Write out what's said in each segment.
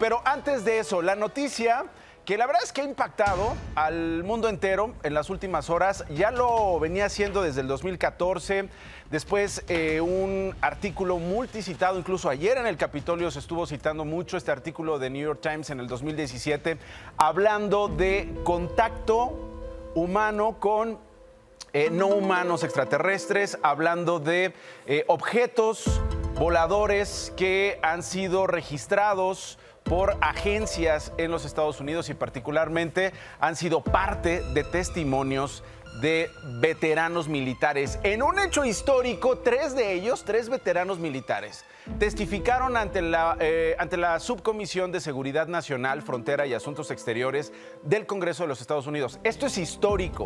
Pero antes de eso, la noticia que la verdad es que ha impactado al mundo entero en las últimas horas, ya lo venía haciendo desde el 2014, después un artículo multicitado, incluso ayer en el Capitolio se estuvo citando mucho este artículo de New York Times en el 2017, hablando de contacto humano con no humanos extraterrestres, hablando de objetos voladores que han sido registrados por agencias en los Estados Unidos y particularmente han sido parte de testimonios de veteranos militares. En un hecho histórico, tres veteranos militares, testificaron ante la Subcomisión de Seguridad Nacional, Frontera y Asuntos Exteriores del Congreso de los Estados Unidos. Esto es histórico.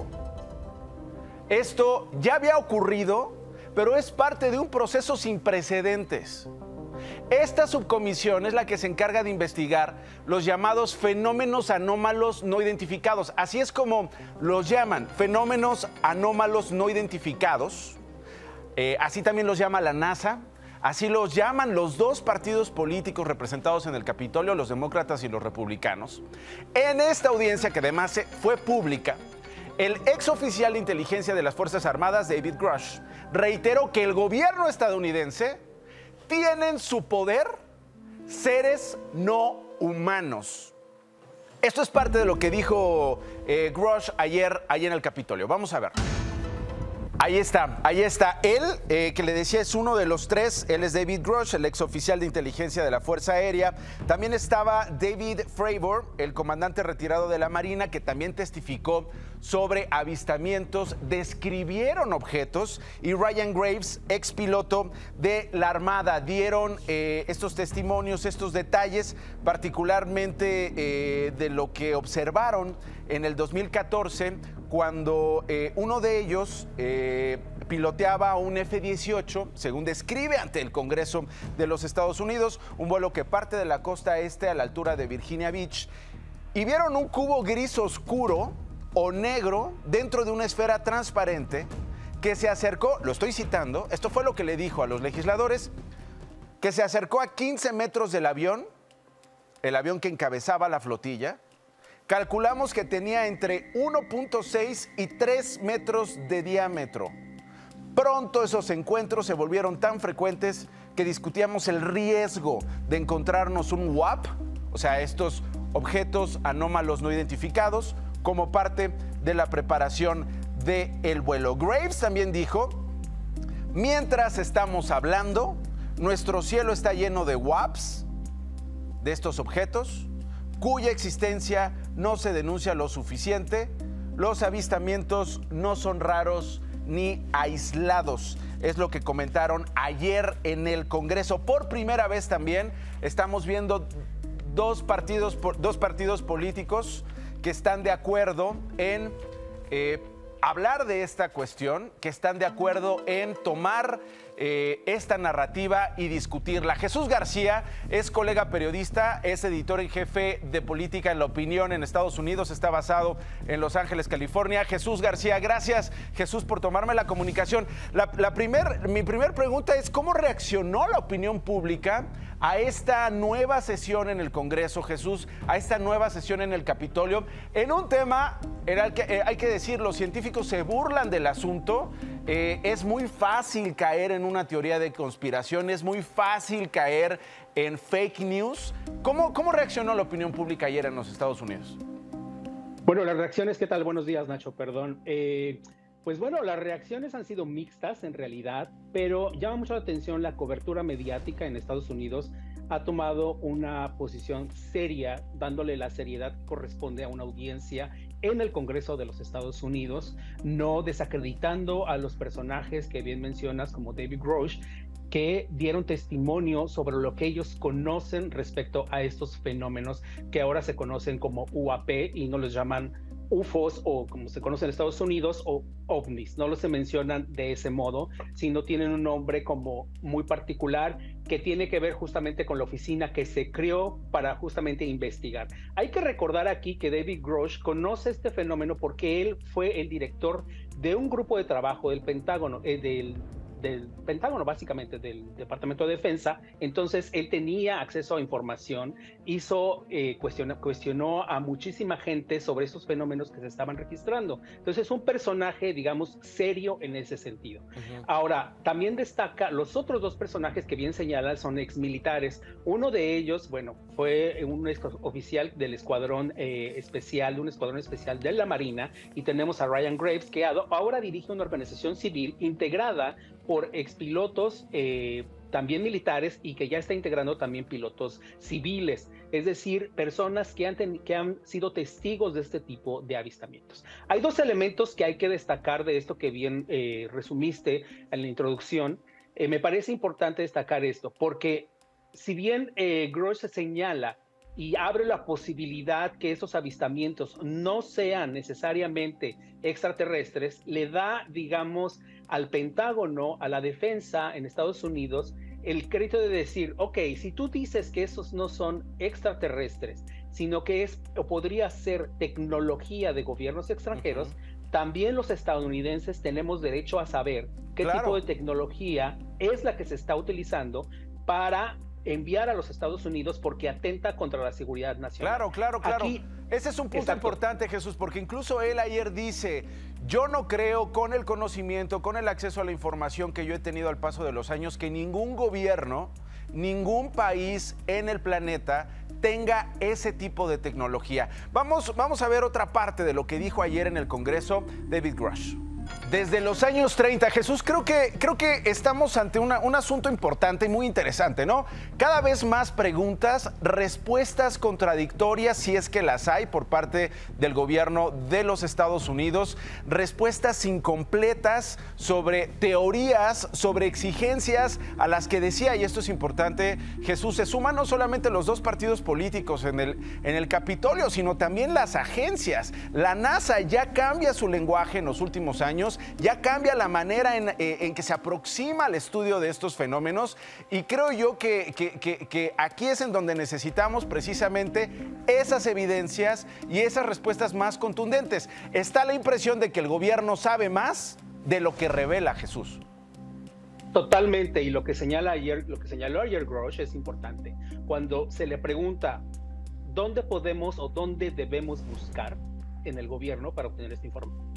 Esto ya había ocurrido, pero es parte de un proceso sin precedentes. Esta subcomisión es la que se encarga de investigar los llamados fenómenos anómalos no identificados. Así es como los llaman, fenómenos anómalos no identificados. Así también los llama la NASA. Así los llaman los dos partidos políticos representados en el Capitolio, los demócratas y los republicanos. En esta audiencia, que además fue pública, el ex oficial de inteligencia de las Fuerzas Armadas, David Grush, reiteró que el gobierno estadounidense tiene en su poder seres no humanos. Esto es parte de lo que dijo Grush ayer en el Capitolio. Vamos a ver. Ahí está. Él, que le decía, es uno de los tres. Él es David Grush, el ex oficial de inteligencia de la Fuerza Aérea. También estaba David Fravor, el comandante retirado de la Marina, que también testificó sobre avistamientos, describieron objetos. Y Ryan Graves, ex piloto de la Armada, dieron estos testimonios, estos detalles, particularmente de lo que observaron en el 2014, cuando uno de ellos piloteaba un F-18, según describe ante el Congreso de los Estados Unidos, un vuelo que parte de la costa este a la altura de Virginia Beach, y vieron un cubo gris oscuro o negro dentro de una esfera transparente que se acercó, lo estoy citando, esto fue lo que le dijo a los legisladores, que se acercó a 15 metros del avión, el avión que encabezaba la flotilla. Calculamos que tenía entre 1.6 y 3 metros de diámetro. Pronto esos encuentros se volvieron tan frecuentes que discutíamos el riesgo de encontrarnos un UAP, o sea, estos objetos anómalos no identificados, como parte de la preparación del vuelo. Graves también dijo: mientras estamos hablando, nuestro cielo está lleno de UAPs, de estos objetos, cuya existencia no se denuncia lo suficiente. Los avistamientos no son raros ni aislados. Es lo que comentaron ayer en el Congreso. Por primera vez también estamos viendo dos partidos políticos que están de acuerdo en hablar de esta cuestión, que están de acuerdo en tomar esta narrativa y discutirla. Jesús García es colega periodista, es editor en jefe de política en La Opinión en Estados Unidos, está basado en Los Ángeles, California. Jesús García, gracias, Jesús, por tomarme la comunicación. Mi primer pregunta es: ¿cómo reaccionó la opinión pública a esta nueva sesión en el Congreso, Jesús, a esta nueva sesión en el Capitolio, en un tema en el que, hay que decir, los científicos se burlan del asunto? Es muy fácil caer en una teoría de conspiración, es muy fácil caer en fake news. ¿Cómo reaccionó la opinión pública ayer en los Estados Unidos? Bueno, las reacciones, ¿qué tal? Buenos días, Nacho, perdón. Pues bueno, las reacciones han sido mixtas en realidad, pero llama mucho la atención la cobertura mediática en Estados Unidos. Ha tomado una posición seria, dándole la seriedad que corresponde a una audiencia en el Congreso de los Estados Unidos, no desacreditando a los personajes que bien mencionas, como David Grush, que dieron testimonio sobre lo que ellos conocen respecto a estos fenómenos que ahora se conocen como UAP y no les llaman UFOs, o como se conoce en Estados Unidos, o ovnis. No los se mencionan de ese modo, sino tienen un nombre como muy particular que tiene que ver justamente con la oficina que se creó para justamente investigar. Hay que recordar aquí que David Grush conoce este fenómeno porque él fue el director de un grupo de trabajo del Pentágono, del del Pentágono, básicamente del Departamento de Defensa. Entonces él tenía acceso a información, cuestionó a muchísima gente sobre esos fenómenos que se estaban registrando. Entonces es un personaje, digamos, serio en ese sentido. Ahora, también destaca los otros dos personajes que bien señalan, son exmilitares. Uno de ellos, bueno, fue un oficial del escuadrón especial, de un escuadrón especial de la Marina, y tenemos a Ryan Graves, que ahora dirige una organización civil integrada por expilotos también militares, y que ya está integrando también pilotos civiles, es decir, personas que han sido testigos de este tipo de avistamientos. Hay dos elementos que hay que destacar de esto que bien resumiste en la introducción. Me parece importante destacar esto, porque si bien Grosh señala y abre la posibilidad que esos avistamientos no sean necesariamente extraterrestres, le da, digamos, al Pentágono, a la defensa en Estados Unidos, el crédito de decir, ok, si tú dices que esos no son extraterrestres, sino que es o podría ser tecnología de gobiernos extranjeros, también los estadounidenses tenemos derecho a saber qué tipo de tecnología es la que se está utilizando para enviar a los Estados Unidos, porque atenta contra la seguridad nacional. Claro. Aquí, ese es un punto importante, Jesús, porque incluso él ayer dice, yo no creo, con el conocimiento, con el acceso a la información que yo he tenido al paso de los años, que ningún gobierno, ningún país en el planeta tenga ese tipo de tecnología. Vamos a ver otra parte de lo que dijo ayer en el Congreso David Grush. Desde los años 30, Jesús, creo que estamos ante un asunto importante y muy interesante, ¿no? Cada vez más preguntas, respuestas contradictorias, si es que las hay, por parte del gobierno de los Estados Unidos, respuestas incompletas sobre teorías, sobre exigencias a las que decía, y esto es importante, Jesús, se suman no solamente los dos partidos políticos en el Capitolio, sino también las agencias. La NASA ya cambia su lenguaje en los últimos años, ya cambia la manera en que se aproxima al estudio de estos fenómenos, y creo yo que aquí es en donde necesitamos precisamente esas evidencias y esas respuestas más contundentes. Está la impresión de que el gobierno sabe más de lo que revela, Jesús. Totalmente, y lo que señaló ayer Grosh es importante. Cuando se le pregunta dónde podemos o dónde debemos buscar en el gobierno para obtener esta información,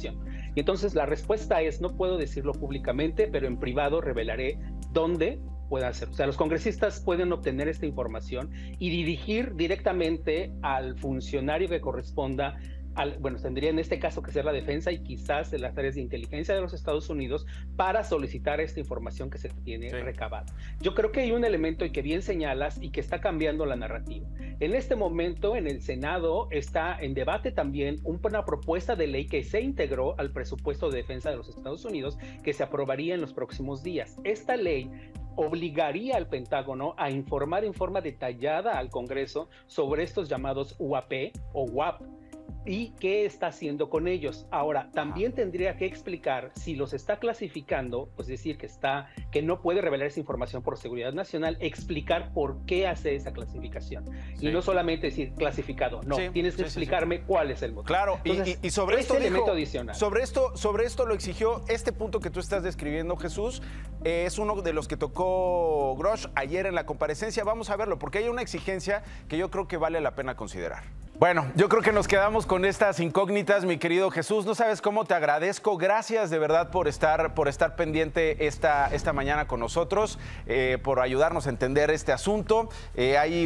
y entonces la respuesta es, no puedo decirlo públicamente, pero en privado revelaré dónde puede hacer. O sea, los congresistas pueden obtener esta información y dirigir directamente al funcionario que corresponda. Bueno, tendría en este caso que ser la defensa y quizás de las áreas de inteligencia de los Estados Unidos para solicitar esta información que se tiene recabada. Yo creo que hay un elemento y que bien señalas y que está cambiando la narrativa. En este momento en el Senado está en debate también una propuesta de ley que se integró al presupuesto de defensa de los Estados Unidos, que se aprobaría en los próximos días. Esta ley obligaría al Pentágono a informar en forma detallada al Congreso sobre estos llamados UAP o WAP, y qué está haciendo con ellos. Ahora, también tendría que explicar si los está clasificando, es decir, que no puede revelar esa información por seguridad nacional, explicar por qué hace esa clasificación. Y no solamente decir clasificado, no, tienes que explicarme cuál es el motivo. Claro, entonces, y sobre esto elemento adicional. Sobre esto lo exigió, este punto que tú estás describiendo, Jesús, es uno de los que tocó Grosh ayer en la comparecencia. Vamos a verlo, porque hay una exigencia que yo creo que vale la pena considerar. Bueno, yo creo que nos quedamos con estas incógnitas, mi querido Jesús. No sabes cómo te agradezco. Gracias de verdad por estar pendiente esta mañana con nosotros, por ayudarnos a entender este asunto. Hay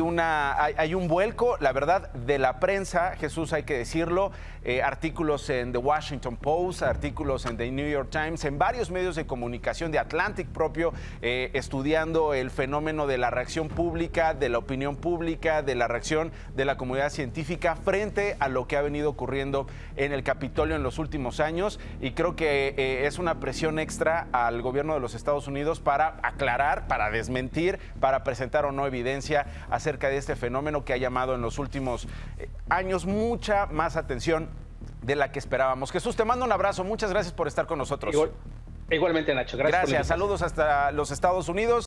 un vuelco, la verdad, de la prensa, Jesús, hay que decirlo. Artículos en The Washington Post, artículos en The New York Times, en varios medios de comunicación, de Atlantic propio, estudiando el fenómeno de la reacción pública, de la opinión pública, de la reacción de la comunidad científica frente a lo que ha venido ocurriendo en el Capitolio en los últimos años, y creo que es una presión extra al gobierno de los Estados Unidos para aclarar, para desmentir, para presentar o no evidencia acerca de este fenómeno que ha llamado en los últimos años mucha más atención de la que esperábamos. Jesús, te mando un abrazo, muchas gracias por estar con nosotros. Igualmente, Nacho, gracias. Saludos hasta los Estados Unidos.